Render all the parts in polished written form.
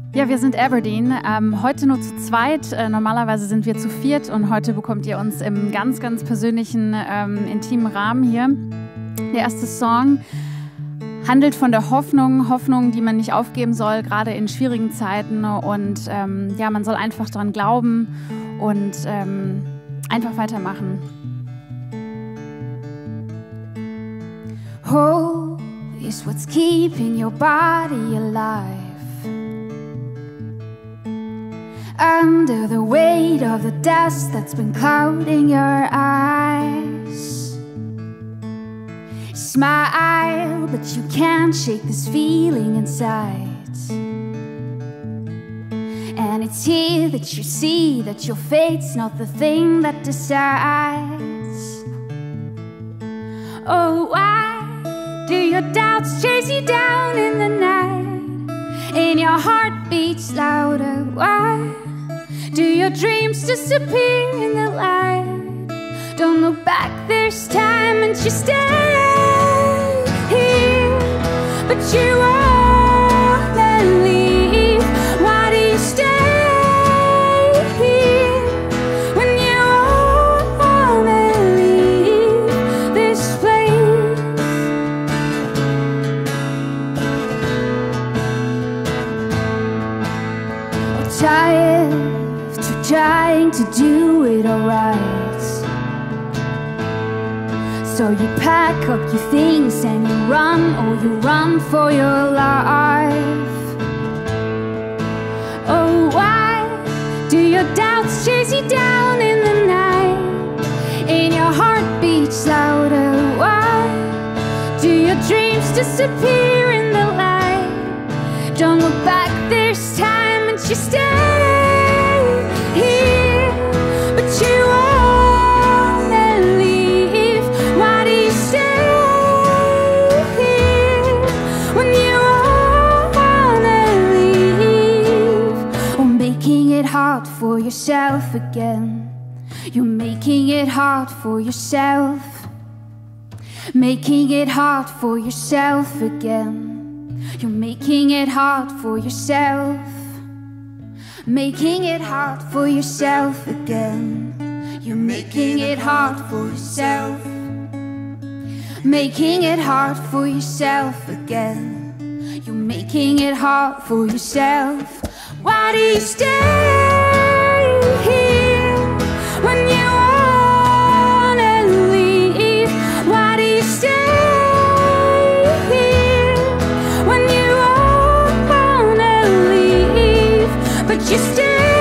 Ja, wir sind Aberdeen. Heute nur zu zweit. Normalerweise sind wir zu viert und heute bekommt ihr uns im ganz, ganz persönlichen, intimen Rahmen hier. Der erste Song handelt von der Hoffnung, die man nicht aufgeben soll, gerade in schwierigen Zeiten. Und ja, man soll einfach daran glauben und einfach weitermachen. Hope is what's keeping your body alive. Under the weight of the dust that's been clouding your eyes. Smile, but you can't shake this feeling inside. And it's here that you see that your fate's not the thing that decides. Oh, why do your doubts chase you down in the night? And your heart beats louder, why do your dreams disappear in the light? Don't look back, there's time, and you stay here, but you won't leave. Why do you stay here when you wanna leave this place? I'm tired trying to do it alright. So you pack up your things and you run for your life. Oh, why do your doubts chase you down in the night? And your heart beats louder, why do your dreams disappear in the light? Don't look back, there's time, and you stay here, but you wanna leave. Why do you stay here when you wanna leave? Oh, making it hard for yourself again. You're making it hard for yourself. Making it hard for yourself again. You're making it hard for yourself. Making it hard for yourself again. You're making it hard for yourself. Making it hard for yourself again. You're making it hard for yourself. Why do you stay here when you wanna leave? Why do you stay here when you wanna leave? But you stay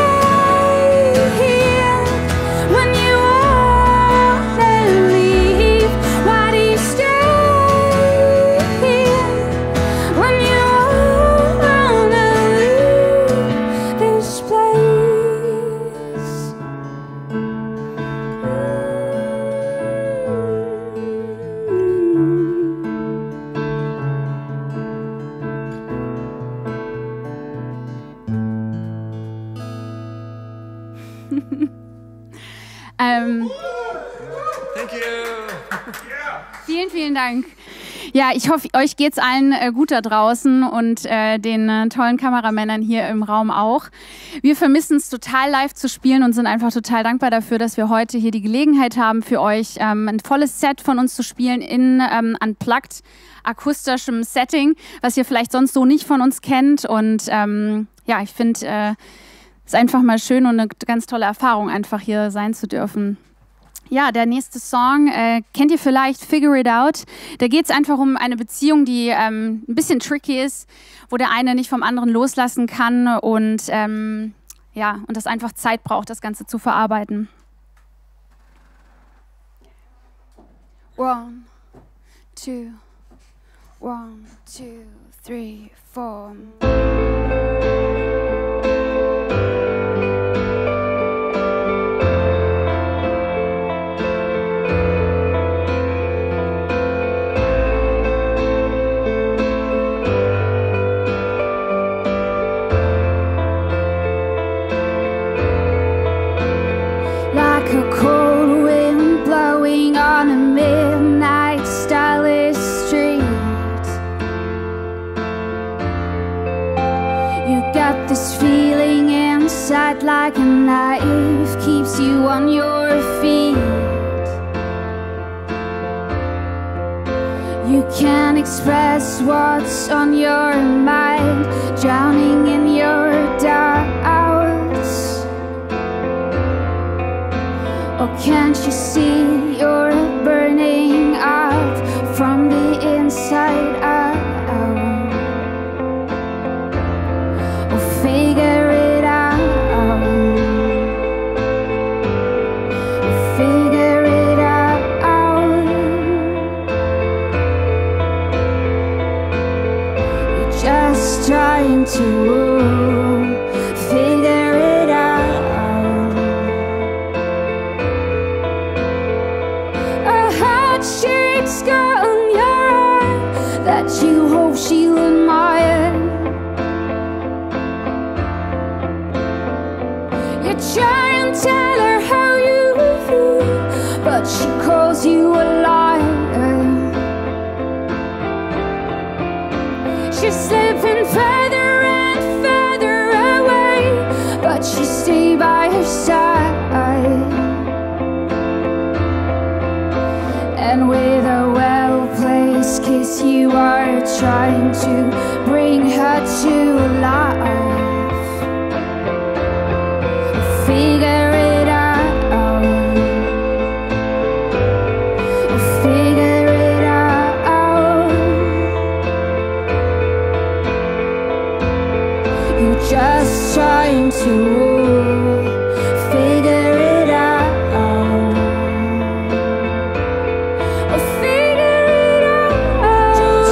here when you wanna leave. Why do you stay here when you wanna leave this place? Thank you. Vielen, vielen Dank. Ja, ich hoffe, euch geht's allen gut da draußen und den tollen Kameramännern hier im Raum auch. Wir vermissen es total, live zu spielen und sind einfach total dankbar dafür, dass wir heute hier die Gelegenheit haben, für euch ein volles Set von uns zu spielen in unplugged, akustischem Setting, was ihr vielleicht sonst so nicht von uns kennt. Und ja, ich finde, es ist einfach mal schön und eine ganz tolle Erfahrung, einfach hier sein zu dürfen. Ja, der nächste Song kennt ihr vielleicht, Figure It Out. Da geht es einfach um eine Beziehung, die ein bisschen tricky ist, wo der eine nicht vom anderen loslassen kann und ja, und das einfach Zeit braucht, das Ganze zu verarbeiten. 1, 2, 1, 2, 3, 4. Like a cold wind blowing on a midnight starless street. You got this cut like a knife keeps you on your feet. You can't express what's on your mind, drowning in your doubts. Oh, can't you see you're burning up from the inside out? Oh, figure it out. Figure it out. You're just trying to figure it out. A heart-shaped scar on your arm that you hope she'll admire. You try and tell her how you feel, but she calls you a liar. She's slipping further and further away, but you stay by her side. And with a well-placed kiss you are trying to bring her to life. Figure it out. Figure it out. You're just trying to figure it out. Figure it out.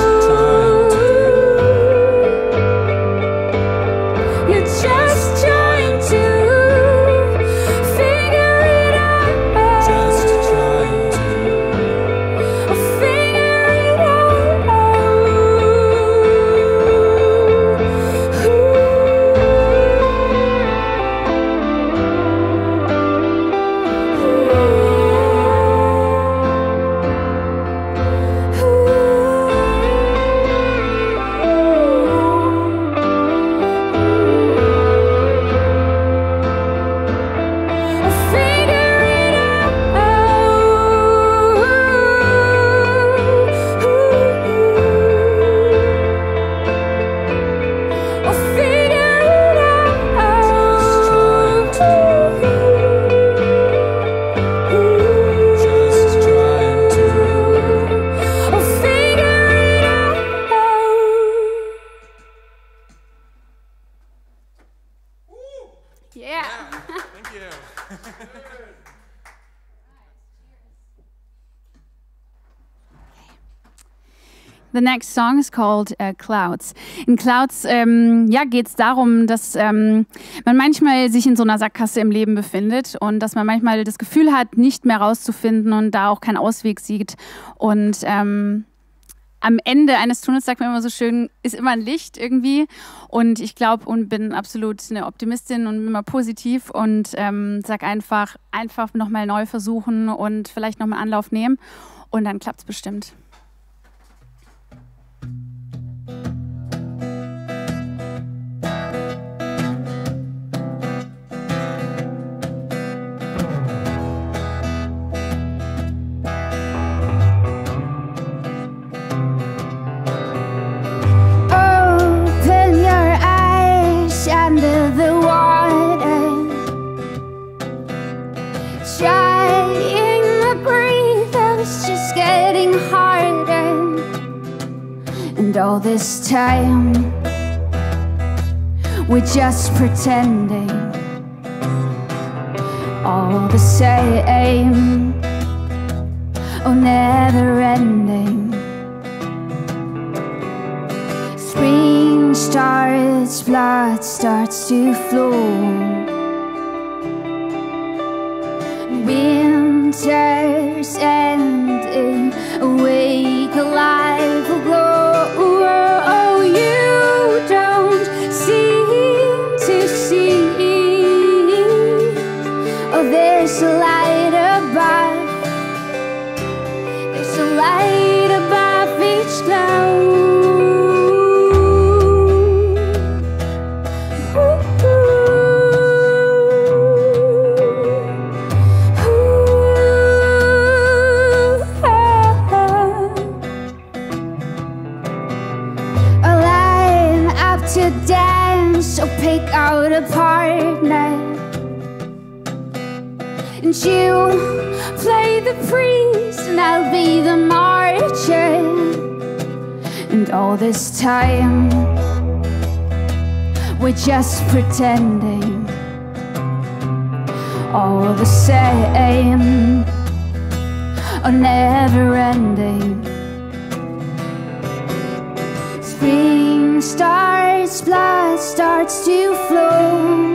You're just trying to figure it out. Just trying to figure it out. Yeah. Thank you. The next song is called Clouds. In Clouds geht es darum, dass man manchmal sich in so einer Sackgasse im Leben befindet und dass man manchmal das Gefühl hat, nicht mehr rauszufinden und da auch keinen Ausweg sieht. Und am Ende eines Tunnels, sagt man immer so schön, ist immer ein Licht irgendwie. Und ich glaube und bin absolut eine Optimistin und immer positiv und sage einfach nochmal neu versuchen und vielleicht nochmal Anlauf nehmen. Und dann klappt es bestimmt. Under the water, trying to breathe, and it's just getting harder. And all this time, we're just pretending, all the same, oh, never ending. Spring starts, blood starts to flow. Winter's ending, awake, alive, aglow. Oh, you don't seem to see. Oh, there's a light above. There's a light above each cloud. a partner. And you play the priest and I'll be the martyr. And all this time we're just pretending, all the same, or never ending. Spring starts, blood starts to flow.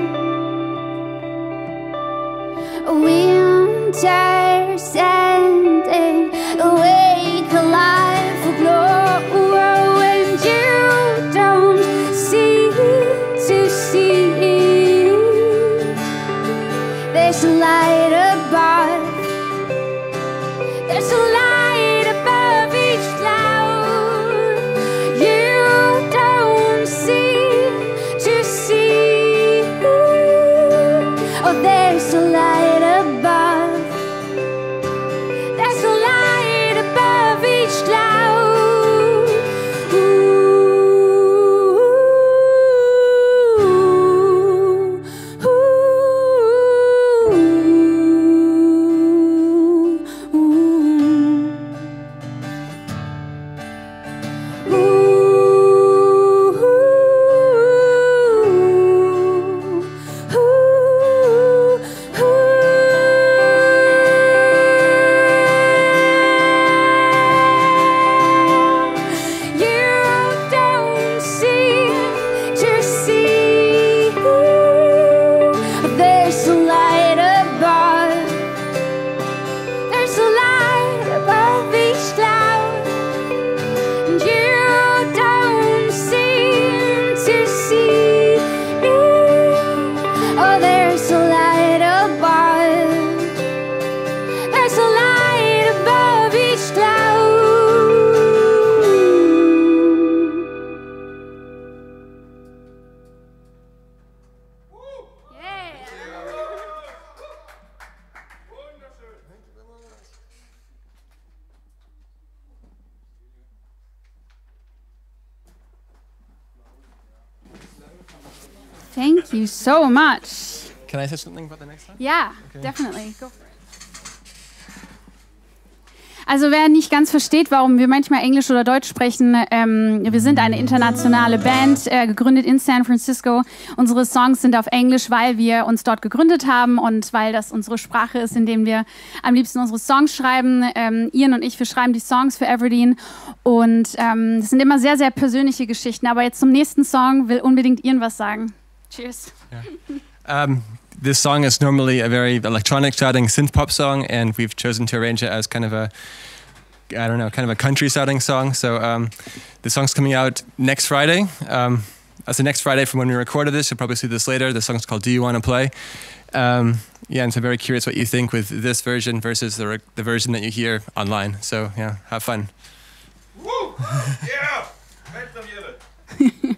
Winter's ending, awake, alive, aglow. And you don't seem to see there's a light above. There's a light above each cloud. You don't seem to see. Oh, there's a light above. There's a light above each cloud. Thank you so much. Can I say something about the next song? Yeah, definitely. Go for it. Also wer nicht ganz versteht, warum wir manchmal Englisch oder Deutsch sprechen, wir sind eine internationale Band, gegründet in San Francisco. Unsere Songs sind auf Englisch, weil wir uns dort gegründet haben und weil das unsere Sprache ist, in der wir am liebsten unsere Songs schreiben. Ian und ich, wir schreiben die Songs für Everdeen und das sind immer sehr, sehr persönliche Geschichten. Aber jetzt zum nächsten Song will unbedingt Ian was sagen. Cheers. Yeah. This song is normally a very electronic sounding synth pop song, and we've chosen to arrange it as kind of a, I don't know, kind of a country sounding song. So the song's coming out next Friday. That's the next Friday from when we recorded this. You'll probably see this later. The song's called Do You Want to Play? Yeah, and so I'm very curious what you think with this version versus the version that you hear online. So yeah, have fun. Woo! Yeah! Met them jullie.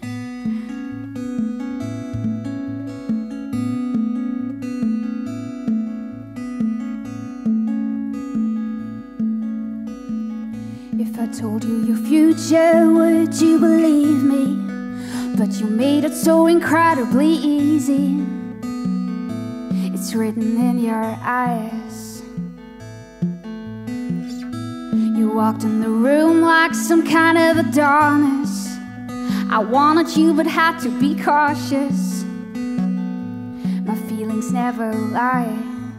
If I told you your future, would you believe me? But you made it so incredibly easy. It's written in your eyes. You walked in the room like some kind of Adonis. I wanted you but had to be cautious. My feelings never lie.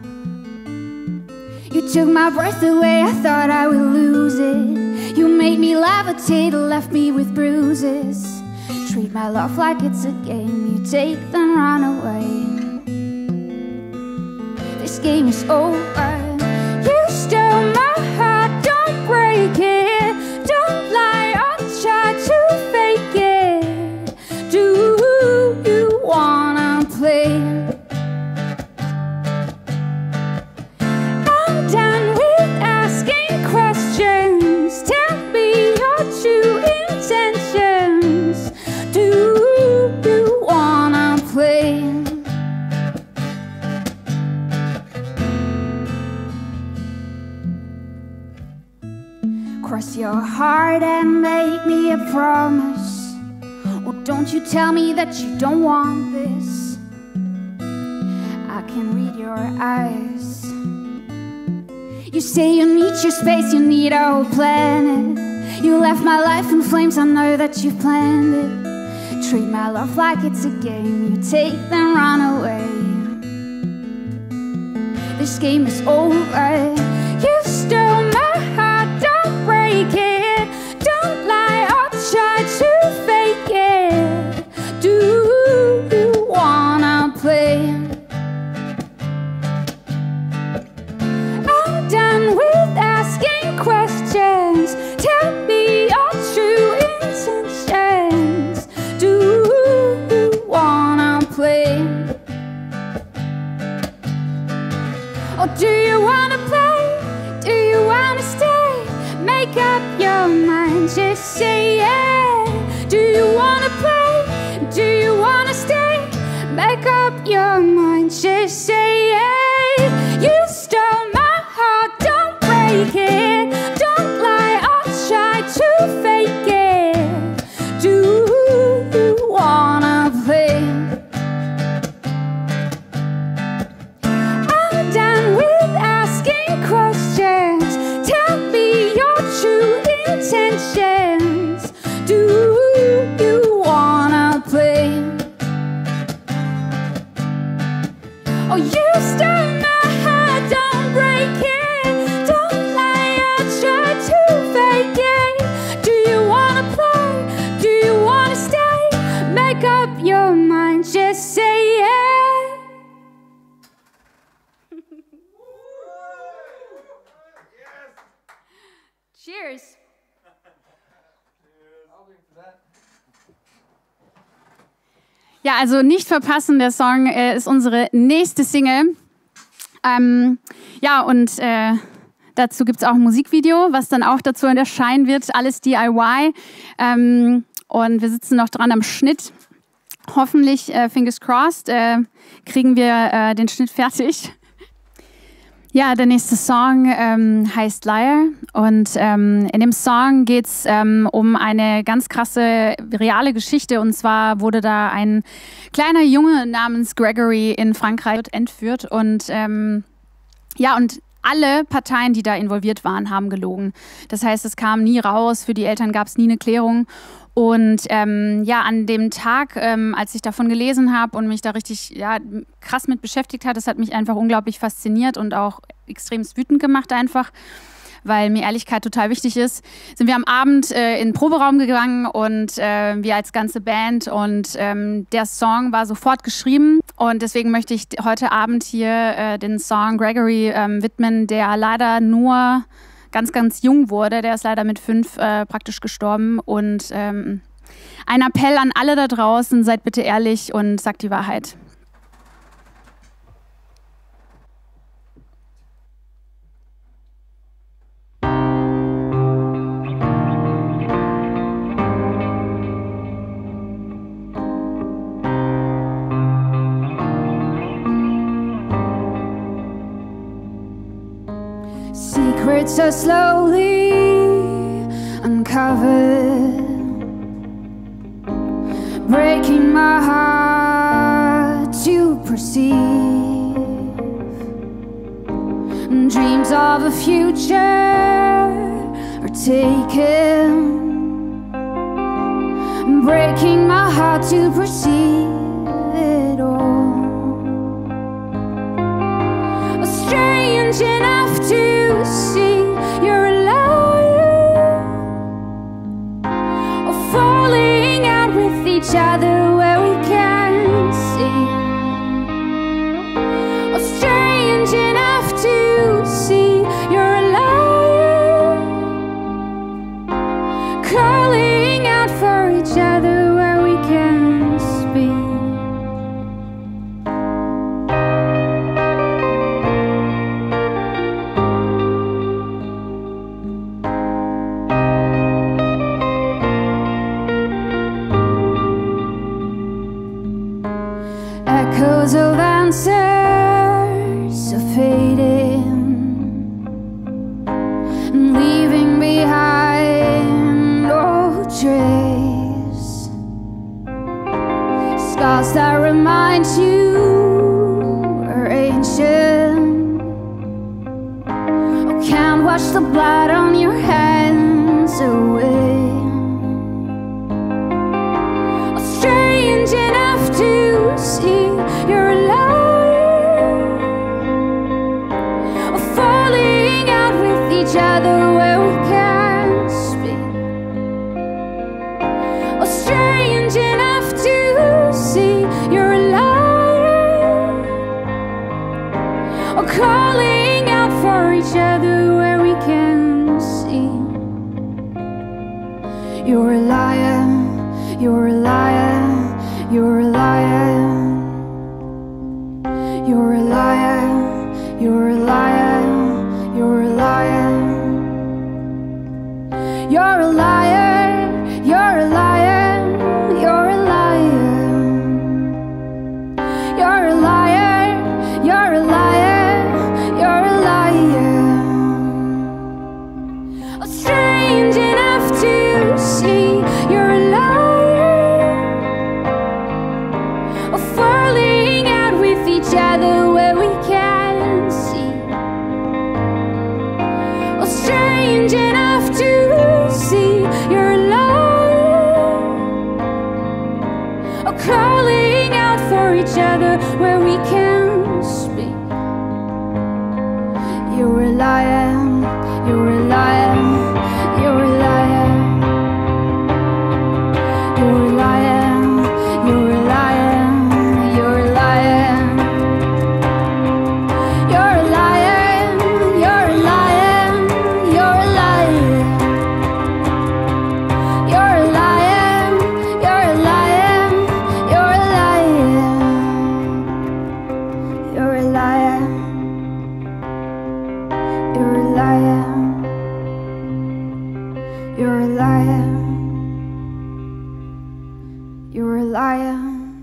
You took my breath away, I thought I would lose it. You made me levitate, left me with bruises. Treat my love like it's a game, you take then run away. This game is over. You stole my heart, don't break it. Don't lie or try to fake it. Do you wanna play? Cross your heart and make me a promise. Or don't you tell me that you don't want this. can read your eyes. You say you need your space, you need a whole planet. You left my life in flames, I know that you've planned it. Treat my love like it's a game, you take then run away. This game is over. You stole my heart, don't break it. Don't lie or try to fake it. Do you wanna play? I'm done with asking questions. Tell me your true intentions. Do you wanna play? Or do you wanna play? Do you wanna stay? Make up your mind, just say yeah. Do you wanna play? Do you wanna stay? Make up your mind, just say yeah. You stole my heart, don't break it. Don't lie or try to fake it. Do you wanna play? I'm done with asking questions. Tell me your true intentions. Do you wanna play? Oh, you stole my heart, don't break it. Don't lie or try to fake it. Do you wanna play? Do you wanna stay? Make up your mind, just say yeah. Cheers. Ja, also nicht verpassen, der Song ist unsere nächste Single. Ja, und dazu gibt es auch ein Musikvideo, was dann auch dazu erscheinen wird. Alles DIY. Und wir sitzen noch dran am Schnitt. Hoffentlich, fingers crossed, kriegen wir den Schnitt fertig. Ja, der nächste Song heißt Liar und in dem Song geht es um eine ganz krasse reale Geschichte, und zwar wurde da ein kleiner Junge namens Gregory in Frankreich entführt und ja, und alle Parteien, die da involviert waren, haben gelogen. Das heißt, es kam nie raus, für die Eltern gab es nie eine Klärung. Und ja, an dem Tag, als ich davon gelesen habe und mich da richtig krass mit beschäftigt hat, das hat mich einfach unglaublich fasziniert und auch extrem wütend gemacht einfach, weil mir Ehrlichkeit total wichtig ist, sind wir am Abend in den Proberaum gegangen und wir als ganze Band, und der Song war sofort geschrieben, und deswegen möchte ich heute Abend hier den Song Gregory widmen, der leider nur ganz, ganz jung wurde. Der ist leider mit 5 praktisch gestorben. Und ein Appell an alle da draußen, seid bitte ehrlich und sagt die Wahrheit. Secrets are slowly uncovered, breaking my heart to perceive. Dreams of a future are taken, breaking my heart to perceive it all. Strange enough to see you're a liar, or falling out with each other where we can't see. Or strange enough to see you're a liar, calling out for each other where we can't speak. You're a liar, you're a liar, you're a liar. You're a liar, you're a liar, you're a liar. You're a liar, you're a liar, you're a liar. You're a liar, you're a liar, you're a liar. Oh, strange enough to see you're a liar. Oh, falling out with each other where we can see. Oh, strange enough to see you're a liar. Oh, calling out for each other where we can speak. You're a liar, you're a liar, you're a liar. You're a liar, you're a liar, you're a liar. You're a liar, you're a liar, you're a liar. You're a liar, you're a liar, you're a liar. You're a liar. You're a liar. You're a liar. You're a liar.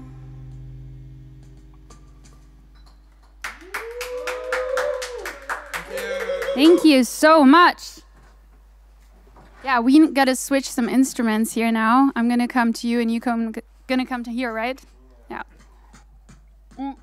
Thank you so much. Yeah, we gotta switch some instruments here now. I'm gonna come to you and gonna come to here, right? Yeah. Mm.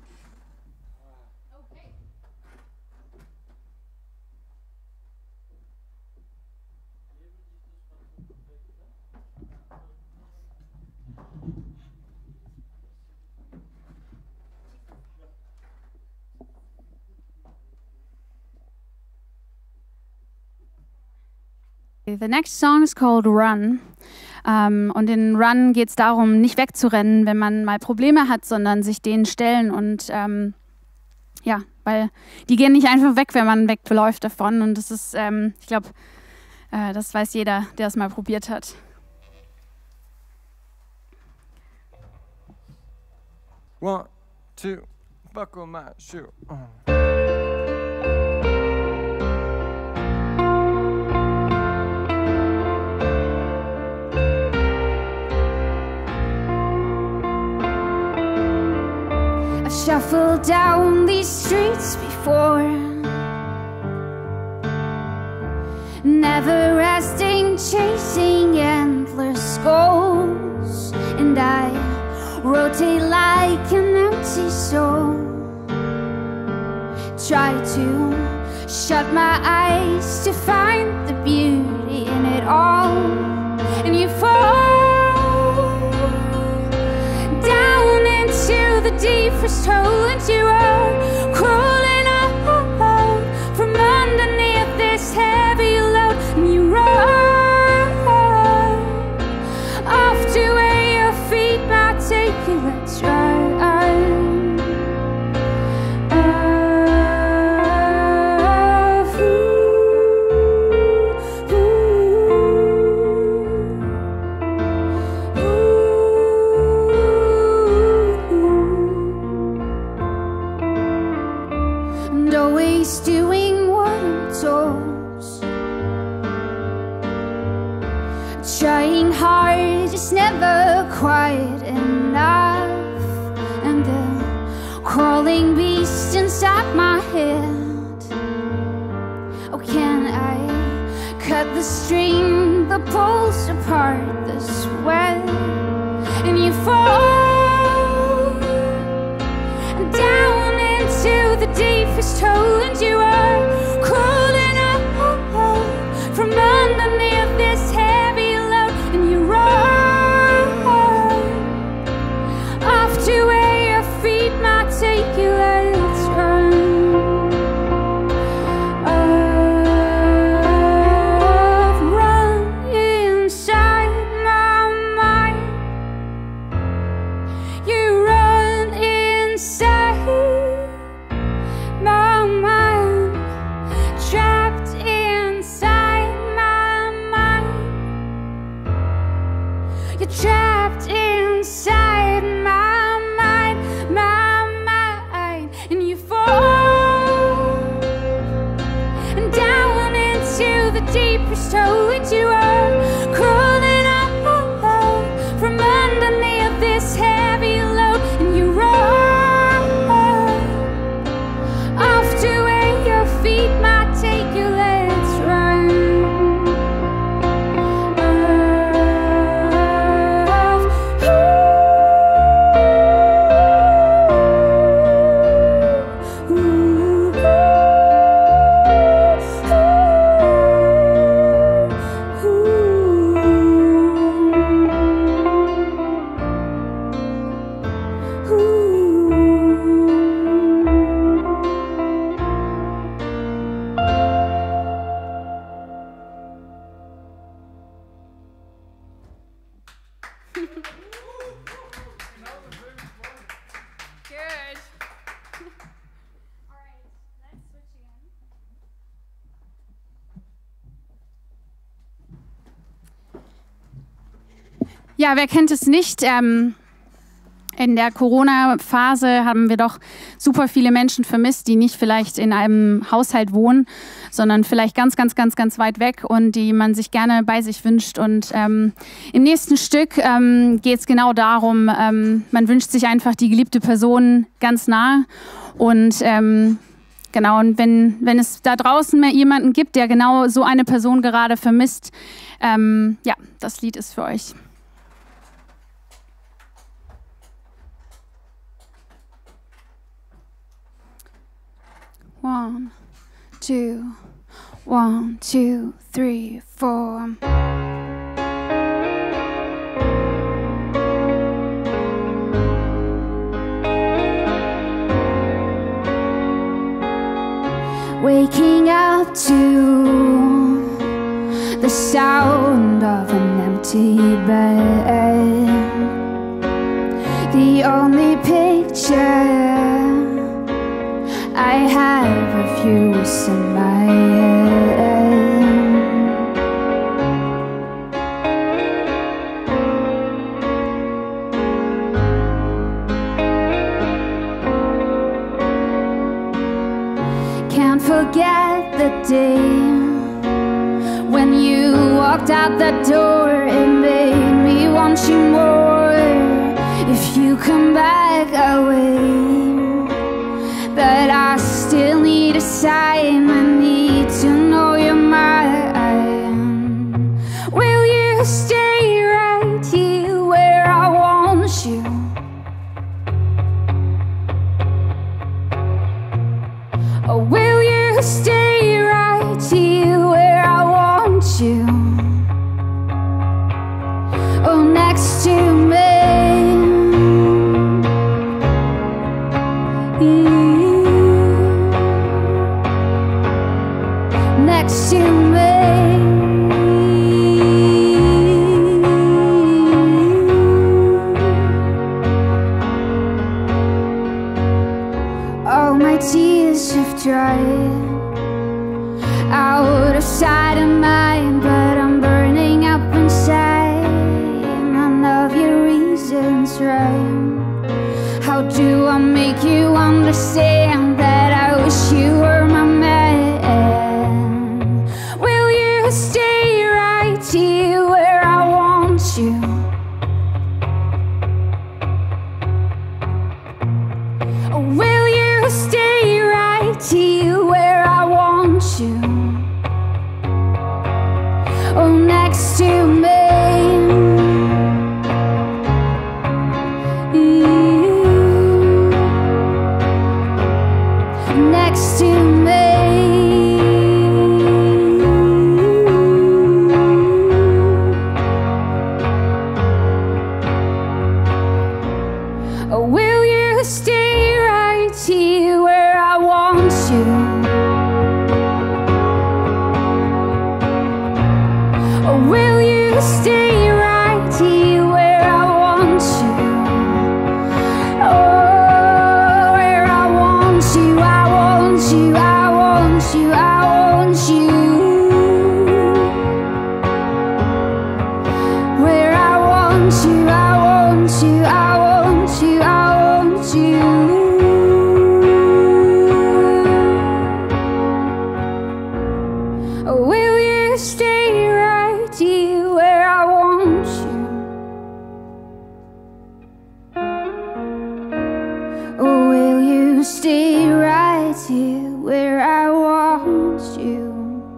The next song is called Run. Und in Run geht es darum, nicht wegzurennen, wenn man mal Probleme hat, sondern sich denen stellen. Und ja, weil die gehen nicht einfach weg, wenn man wegläuft davon. Und das ist, ich glaube, das weiß jeder, der es mal probiert hat. One, two, buckle my shoe. I've shuffled down these streets before, never resting, chasing endless goals, and I rotate like an empty soul. Try to shut my eyes to find the beauty in it all, and you fall down into the deepest hole, and you are crawling out from underneath this heavy load, and you run off to where your feet might take you. Let's run. And always doing what I'm told, trying hard, just never quite enough. And the crawling beast inside my head, oh, can I cut the string that pulls apart the sweat? And you fall down into the deepest hole, and you are crawling up from underneath this heavy load, and you run off to where your feet might take you. Let's run. I've run inside my mind. You run inside my mind, trapped inside my You're trapped inside my mind, and you fall down into the deepest hole that you are crawling out from underneath this heavy load, and you run off to where your feet might take you. Let's run. Ja, wer kennt es nicht? In der Corona-Phase haben wir doch super viele Menschen vermisst, die nicht vielleicht in einem Haushalt wohnen, sondern vielleicht ganz weit weg und die man sich gerne bei sich wünscht. Und im nächsten Stück geht es genau darum, man wünscht sich einfach die geliebte Person ganz nah. Und genau, und wenn es da draußen mehr jemanden gibt, der genau so eine Person gerade vermisst, ja, das Lied ist für euch. One, two, three, four. Waking up to the sound of an empty bed. The only picture I have of you is in my head. Can't forget the day when you walked out that door. It made me want you more. If you come back away, but I still need a sign. I need to know you're mine. Will you stay right here where I want you? Or will you stay right here where I want you? Oh, next to me. Next to me. All my tears have dried out of sight and mind, but I'm burning up inside. None of your reasons right. How do I make you understand that I wish you were my man? Will you stay right here where I want you? Or will you stay right here where I want you? Oh, next to me. Next to me. Or will you stay right here where I want you? Or will you stay right here where I want you? Oh, where I want you, I want you, I want you, I want you. Where I want you, I want you, I want you. Will you stay right here where I want you? Or will you stay right here where I want you?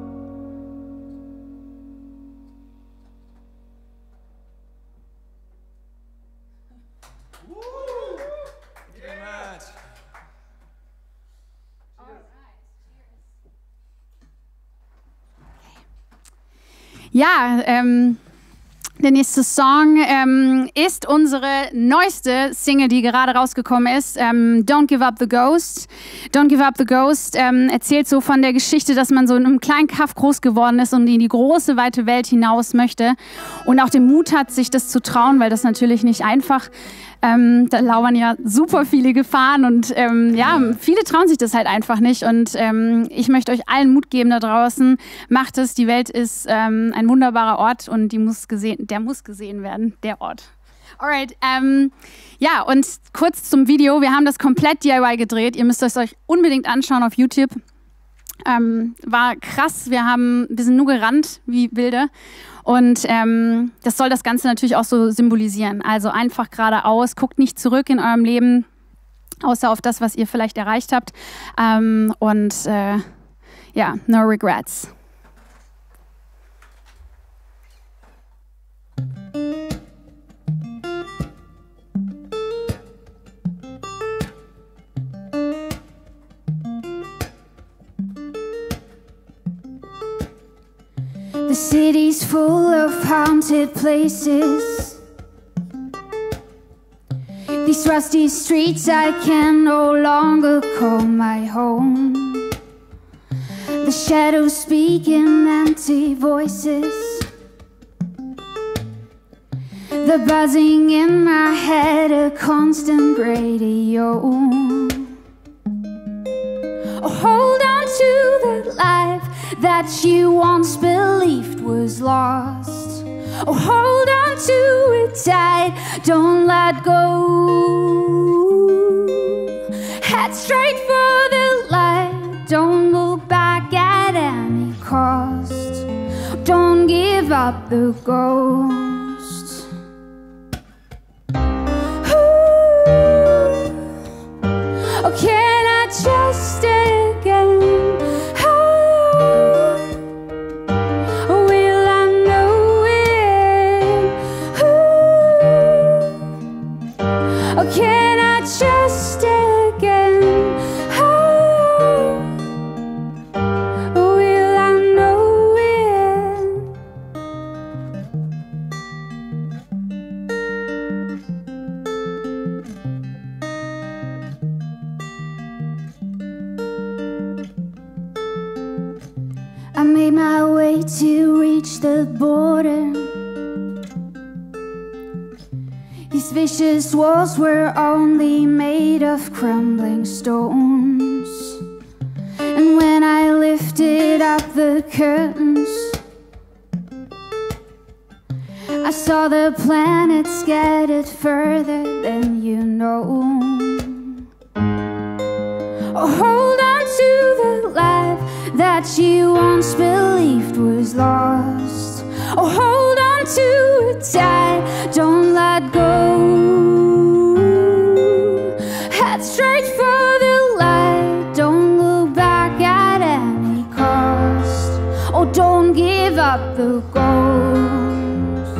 Ja, der nächste Song ist unsere neueste Single, die gerade rausgekommen ist. Don't Give Up the Ghost. Don't Give Up the Ghost erzählt so von der Geschichte, dass man so in einem kleinen Kaff groß geworden ist und in die große, weite Welt hinaus möchte. Und auch den Mut hat, sich das zu trauen, weil das natürlich nicht einfach da lauern ja super viele Gefahren und ja, viele trauen sich das halt einfach nicht. Und ich möchte euch allen Mut geben da draußen. Macht es, die Welt ist ein wunderbarer Ort und der muss gesehen werden, der Ort. Alright, ja, und kurz zum Video. Wir haben das komplett DIY gedreht. Ihr müsst es euch unbedingt anschauen auf YouTube. War krass. Wir sind nur gerannt wie Wilde. Und das soll das Ganze natürlich auch so symbolisieren. Also einfach geradeaus, guckt nicht zurück in eurem Leben, außer auf das, was ihr vielleicht erreicht habt. Ja, no regrets. The city's full of haunted places. These rusty streets I can no longer call my home. The shadows speak in empty voices. The buzzing in my head, a constant radio. Oh, hold on to the life that you once believed was lost. Oh, hold on to it tight, don't let go. Head straight for the light, don't look back at any cost. Don't give up the ghost. Ooh. Oh, can I trust again? Can I trust again? Oh, will I know it? I made my way to reach the border. These vicious walls were only made of crumbling stones. And when I lifted up the curtains, I saw the planets scattered further than you know. Oh, hold on to the life that you once believed was lost. Oh, hold on to it tight, don't let go. Head straight for the light, don't look back at any cost. Oh, don't give up the ghost.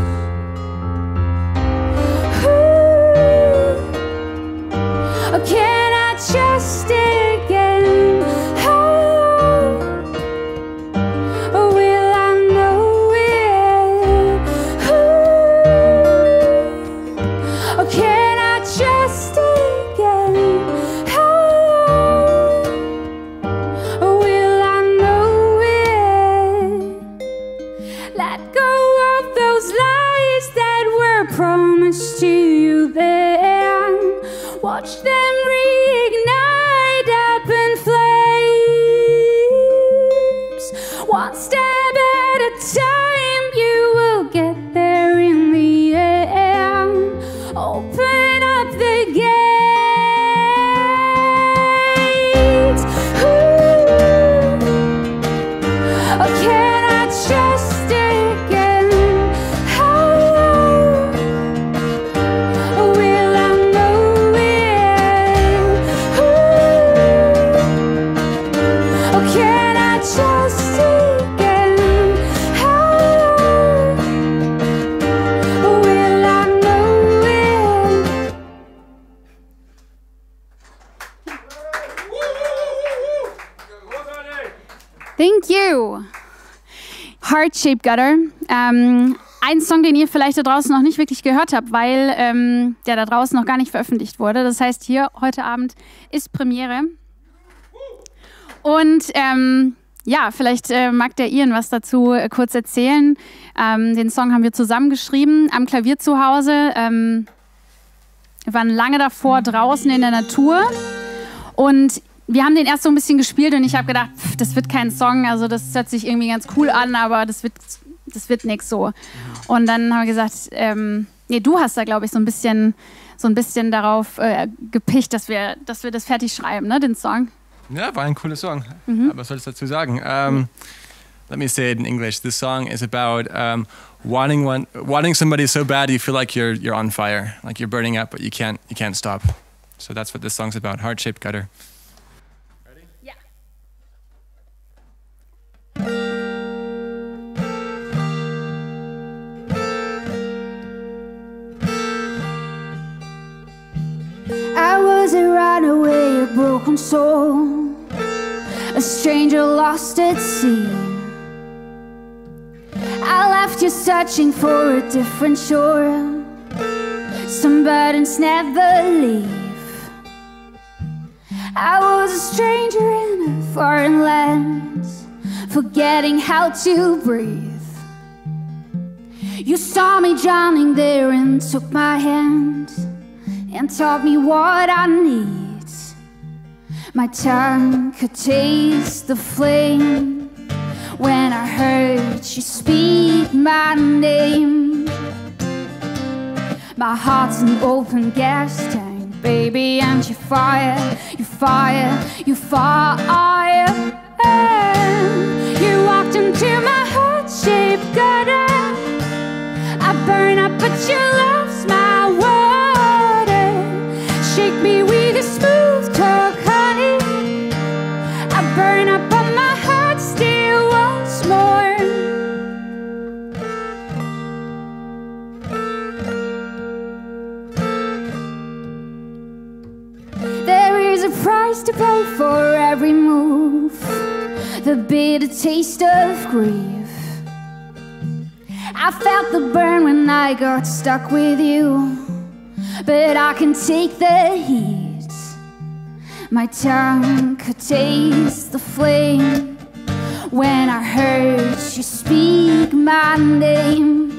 Ooh. Oh, can I trust again? Can I trust again? Oh, will I know it? Let go of those lies that were promised to you then. Watch them reignite up in flames. One step at a time, you will get there in the end. Open Heart-Shaped Gutter. Ein Song, den ihr vielleicht da draußen noch nicht wirklich gehört habt, weil der da draußen noch gar nicht veröffentlicht wurde. Das heißt, hier heute Abend ist Premiere. Und ja, vielleicht mag der Ian was dazu kurz erzählen. Den Song haben wir zusammen geschrieben, am Klavier zu Hause. Wir waren lange davor draußen in der Natur und wir haben den erst so ein bisschen gespielt und ich habe gedacht, das wird kein Song, also das hört sich irgendwie ganz cool an, aber das wird nix so. Und dann haben wir gesagt, nee, du hast da, glaube ich, so ein bisschen darauf gepicht, dass wir das fertig schreiben, ne, den Song. Ja, war ein cooler Song. Aber was soll ich dazu sagen? Let me say it in English. This song is about wanting somebody so bad you feel like you're on fire, like you're burning up, but you can't stop. So that's what this song's about. Heart-Shaped Gutter. Ready? Yeah. I was a runaway, a broken soul, a stranger lost at sea. I left you searching for a different shore. Some burdens never leave. I was a stranger in a foreign land, forgetting how to breathe. You saw me drowning there and took my hand and taught me what I need. My tongue could taste the flame when I heard you speak my name. My heart's an open gas tank, baby, and you fire, you fire, you fire. You walked into my heart-shaped gutter. I burn up, but your love's my water. Shake me with a smooth talk, honey. I burn up, but my heart still wants more. There is a price to pay for every move, the bitter taste of grief. I felt the burn when I got stuck with you, but I can take the heat. My tongue could taste the flame when I heard you speak my name.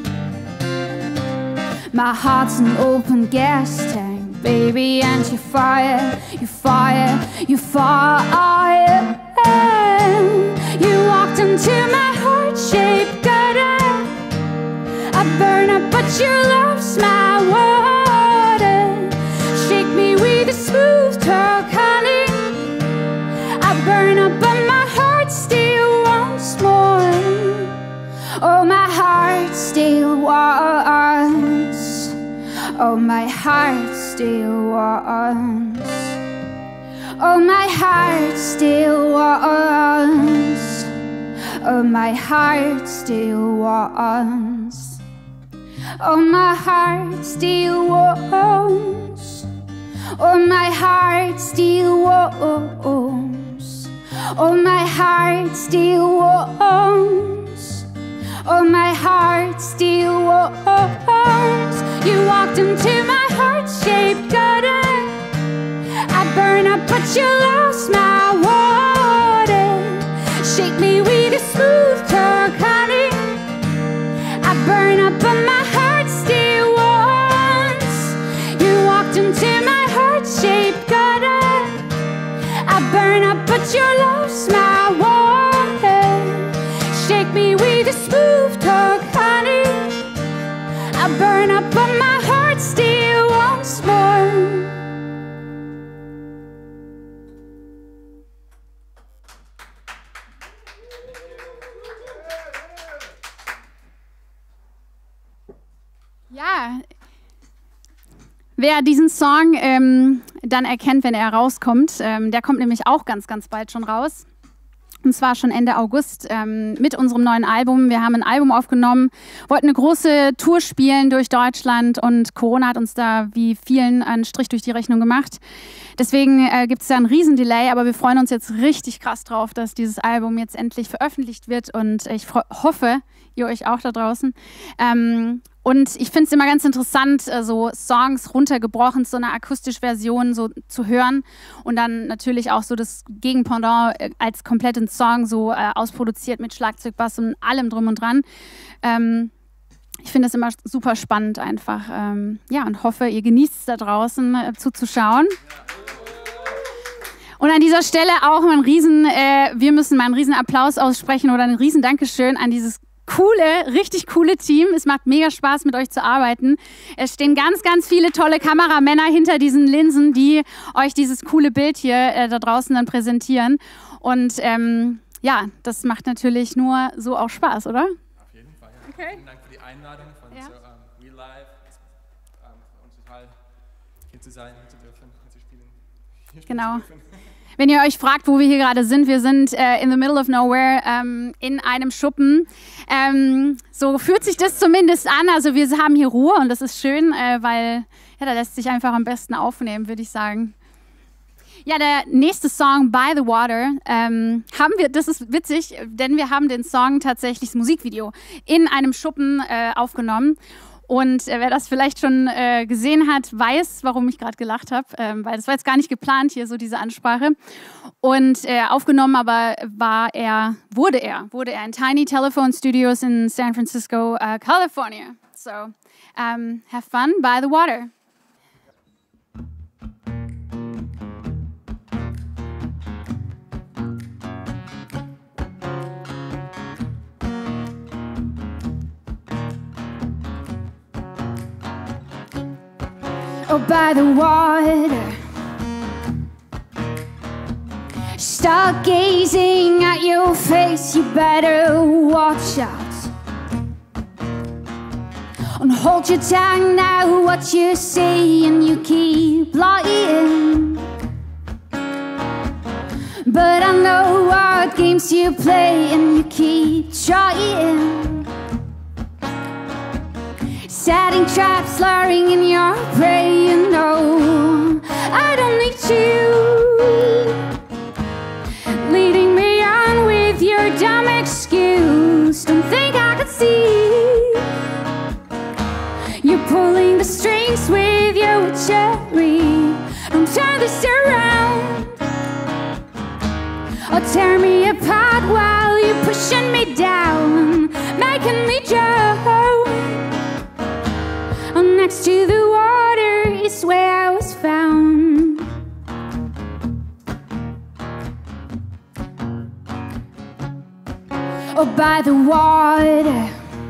My heart's an open gas tank, baby, and you fire, you fire, you fire. You walked into my heart-shaped gutter. I burn up, but your love's my water. Shake me with a smooth talk, honey. I burn up, but my heart still wants more. Oh, my heart still wants. Oh, my heart still wants. Oh, my heart still wants. Oh, my heart still wants. Oh, my heart still wants. Oh, my heart still wants. Oh, my heart still wants. Oh, my heart still wants. You walked into my heart-shaped gutter. I burn up, but you lost my water. Shake me with a smooth talk, honey. I burn up, but my heart still wants. You walked into my heart-shaped gutter. I burn up, but your love's my water. Shake me with a smooth talk, honey. I burn up, but my heart still wants more. Ja, wer diesen Song dann erkennt, wenn er rauskommt, der kommt nämlich auch ganz, ganz bald schon raus. Und zwar schon Ende August mit unserem neuen Album. Wir haben ein Album aufgenommen, wollten eine große Tour spielen durch Deutschland und Corona hat uns da wie vielen einen Strich durch die Rechnung gemacht. Deswegen gibt es da einen riesen Delay, aber wir freuen uns jetzt richtig krass drauf, dass dieses Album jetzt endlich veröffentlicht wird und ich hoffe, ihr euch auch da draußen. Und ich finde es immer ganz interessant, so Songs runtergebrochen zu einer akustischen Version so zu hören und dann natürlich auch so das Gegenpendant als kompletten Song so ausproduziert mit Schlagzeug, Bass und allem drum und dran. Ich finde das immer super spannend einfach. Ja, und hoffe, ihr genießt es da draußen zuzuschauen. Und an dieser Stelle auch wir müssen mal einen riesen Applaus aussprechen oder ein riesen Dankeschön an dieses richtig coole Team. Es macht mega Spaß, mit euch zu arbeiten. Es stehen ganz, ganz viele tolle Kameramänner hinter diesen Linsen, die euch dieses coole Bild hier da draußen dann präsentieren. Und ja, das macht natürlich nur so auch Spaß, oder? Auf jeden Fall. Ja. Okay. Vielen Dank für die Einladung von Real Life. Und total hier zu sein, hier zu dürfen, hier zu spielen. Genau. Wenn ihr euch fragt, wo wir hier gerade sind, wir sind in the middle of nowhere, in einem Schuppen. So fühlt sich das zumindest an. Also wir haben hier Ruhe und das ist schön, weil ja, da lässt sich einfach am besten aufnehmen, würde ich sagen. Ja, der nächste Song, By the Water, das ist witzig, denn wir haben den Song tatsächlich, das Musikvideo, in einem Schuppen aufgenommen. Und wer das vielleicht schon gesehen hat, weiß, warum ich gerade gelacht habe, weil das war jetzt gar nicht geplant hier, so diese Ansprache. Und aufgenommen aber wurde er in Tiny Telephone Studios in San Francisco, California. So, have fun by the water. Oh, by the water, start gazing at your face, you better watch out. And hold your tongue now, what you say, and you keep lying. But I know what games you play, and you keep trying. Setting traps, luring in your prey, you know I don't need you leading me on with your dumb excuse. Don't think I could see you're pulling the strings with your cherry. Don't turn this around or tear me apart while you're pushing me down, making me drown. Next to the water is where I was found. Oh, by the water,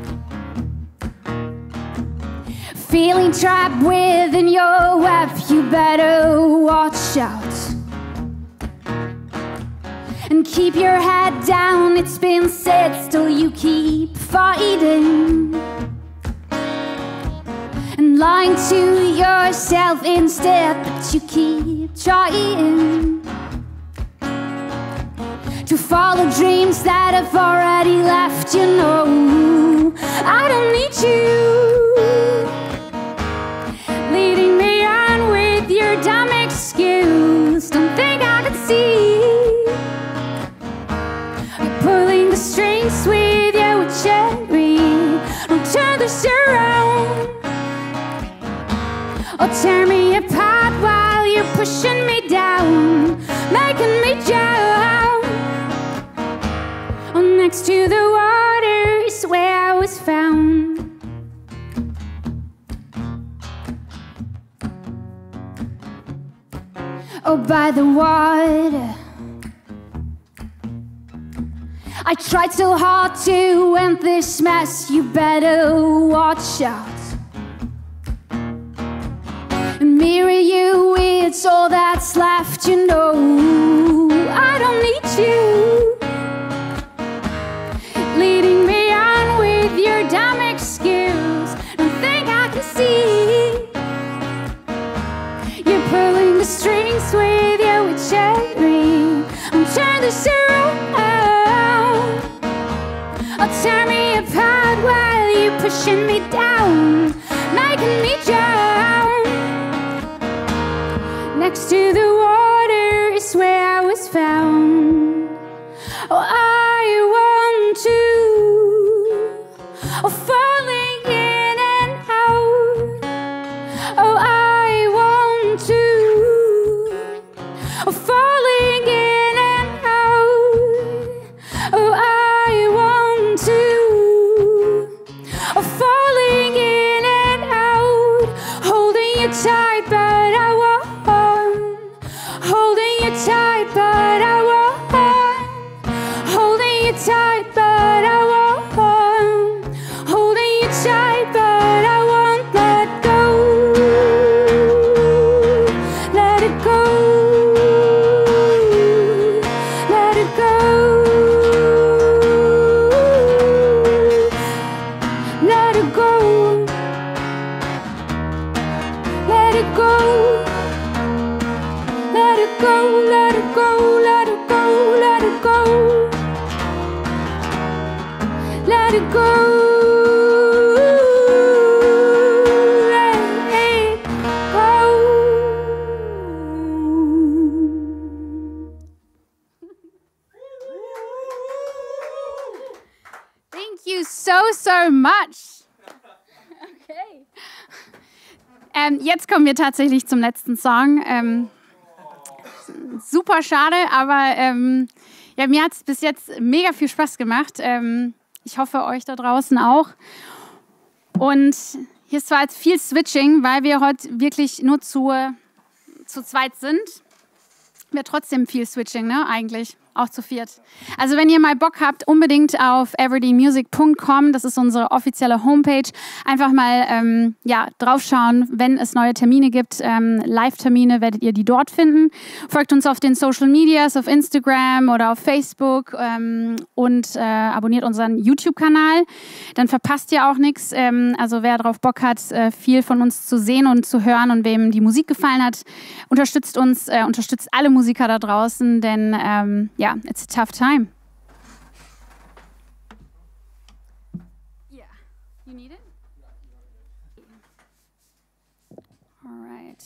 feeling trapped within your web, you better watch out. And keep your head down, it's been said, still you keep fighting. And lying to yourself instead, but you keep trying to follow dreams that have already left, you know I don't need you leading me on with your dumb excuse. Don't think I can see you're pulling the strings with your cherry. Don't turn this around or tear me apart while you're pushing me down, making me drown. Oh, next to the water is where I was found. Oh, by the water, I tried so hard to end this mess, you better watch out. Mirror you, it's all that's left, you know I don't need you leading me on with your dumb excuse. Don't think I can see you're pulling the strings with your cherry. I'm turning this around. pushing me down, making me drown. Next to the water is where I was found. Oh, I want to, oh, falling in and out. Oh, I want to, oh, falling in and out. Oh, I want to, oh, falling in and out. Holding you tight, but I won't. Holding you tight, but I won't. Holding you tight, but I won't. Holding you tight, but I won't let go. Let it go. Let it go. Let it go. Let it go. Let it go, let it go, let it go, let it go. Let it go. Let it go. Thank you so much. Okay. Jetzt kommen wir tatsächlich zum letzten Song. Super schade, aber ja, mir hat es bis jetzt mega viel Spaß gemacht. Ich hoffe, euch da draußen auch. Und hier ist zwar jetzt viel Switching, weil wir heute wirklich nur zu zweit sind. Wäre trotzdem viel Switching, ne, eigentlich. Auch zu viert. Also wenn ihr mal Bock habt, unbedingt auf everydaymusic.com, das ist unsere offizielle Homepage, einfach mal ja, draufschauen, wenn es neue Termine gibt. Live-Termine werdet ihr die dort finden. Folgt uns auf den Social Medias, auf Instagram oder auf Facebook und abonniert unseren YouTube-Kanal. Dann verpasst ihr auch nichts. Also wer darauf Bock hat, viel von uns zu sehen und zu hören und wem die Musik gefallen hat, unterstützt uns, unterstützt alle Musiker da draußen, denn yeah, it's a tough time. Yeah, you need it? All right.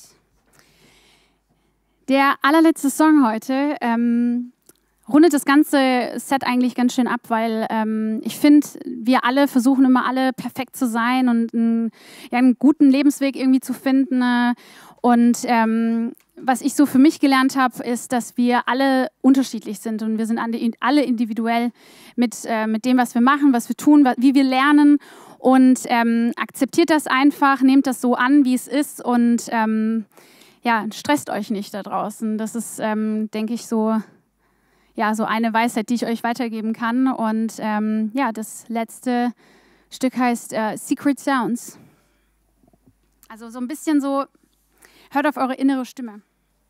Der allerletzte Song heute rundet das ganze Set eigentlich ganz schön ab, weil ich finde, wir alle versuchen immer alle perfekt zu sein und einen guten Lebensweg irgendwie zu finden. Und was ich so für mich gelernt habe, ist, dass wir alle unterschiedlich sind und wir sind alle individuell mit dem, was wir machen, was wir tun, wie wir lernen und akzeptiert das einfach, nehmt das so an, wie es ist und ja, stresst euch nicht da draußen. Das ist, denke ich, so eine Weisheit, die ich euch weitergeben kann. Und ja, das letzte Stück heißt Secret Sounds. Also so ein bisschen so, hört auf eure innere Stimme.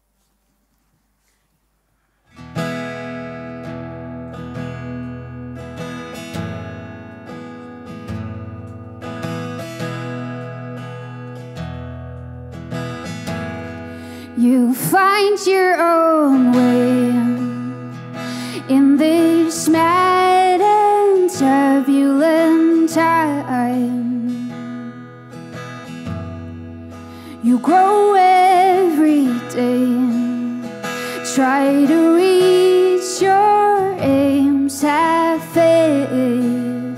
You find your own way in this mad and turbulent time. You grow every day, try to reach your aims, have faith.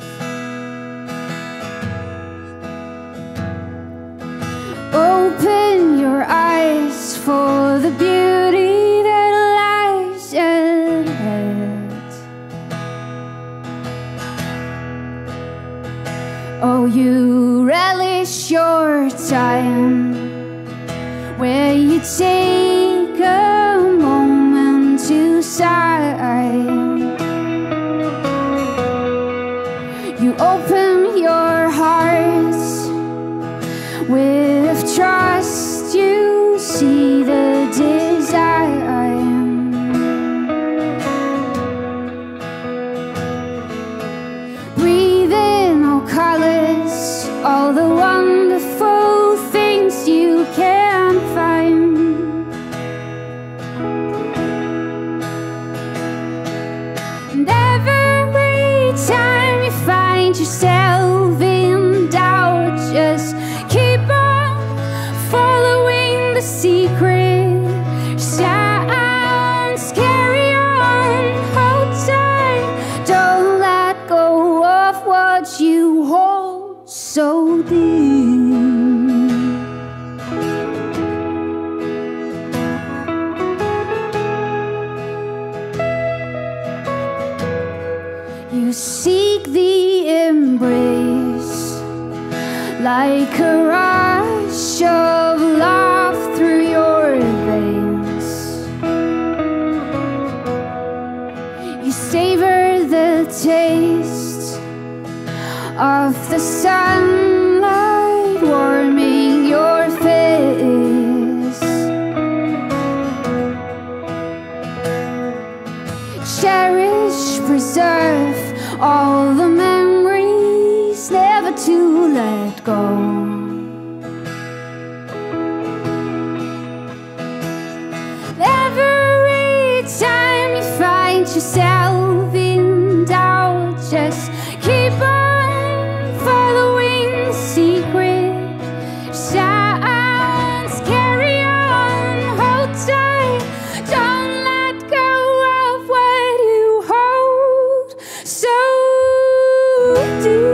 Open your eyes for the beauty that lies ahead. Oh, you relish your time, where you take a moment to sigh. You open your heart with trust, you see the desire. Breathe in all colors, all the wonderful things you can find. And every time you find yourself in so deep. You seek the embrace like a rush of love through your veins. You savor the taste of the sunlight warming your face. Cherish, preserve all the memories, never to let go. Every time you find yourself in doubt, just keep on following the secret sounds. Carry on, hold tight, don't let go of what you hold so deep.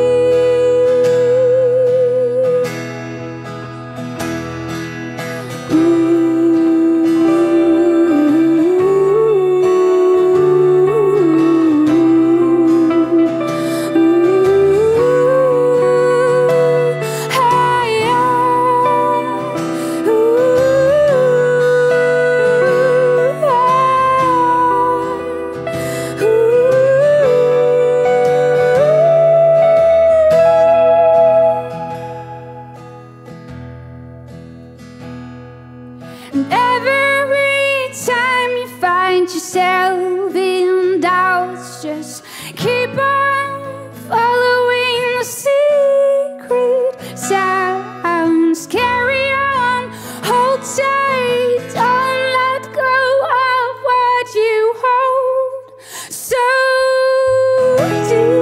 And every time you find yourself in doubts, just keep on following the secret sounds. Carry on, hold tight, don't let go of what you hold so deep.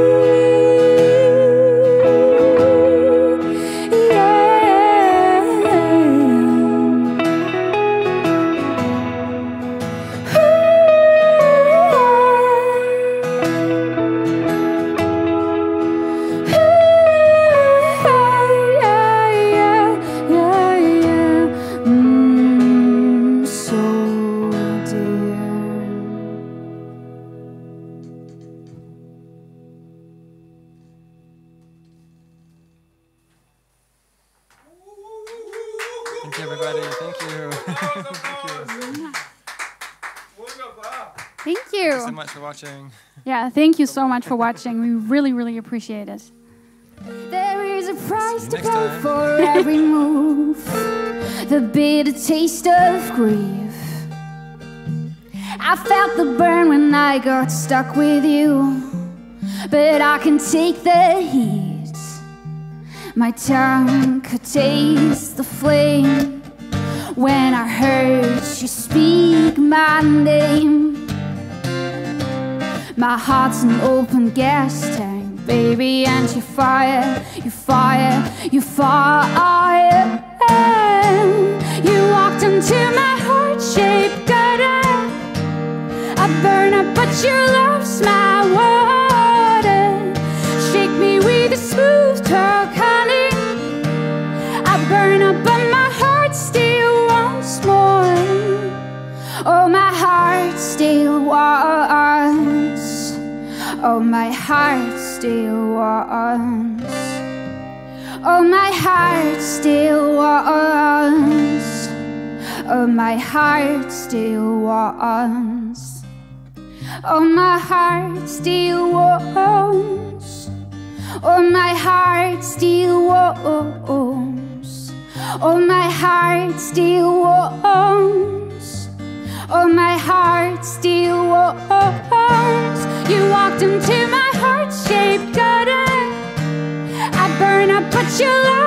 Thank you, everybody. Thank you. Wunderbar. Thank Thank you so you. much for watching. Yeah, thank you so much for watching. We really, really appreciate it. There is a price See to you pay next time. for every move, the bitter taste of grief. I felt the burn when I got stuck with you, but I can take the heat. My tongue could taste the flame when I heard you speak my name. My heart's an open gas tank, baby, and you fire, you fire, you fire. You walked into my heart-shaped gutter. I burn up, but your love's my water. Shake me with a smooth talk, honey. I burn up, but my heart still wants more. Oh, my heart still wants. Oh, my heart still wants. Oh, my heart still wants. Oh, my heart still wants. Oh, my heart still wants. Oh, my heart still wants. Oh, my heart still wants. Oh, my heart still wants. You walked into my heart-shaped gutter. I burn up, but your love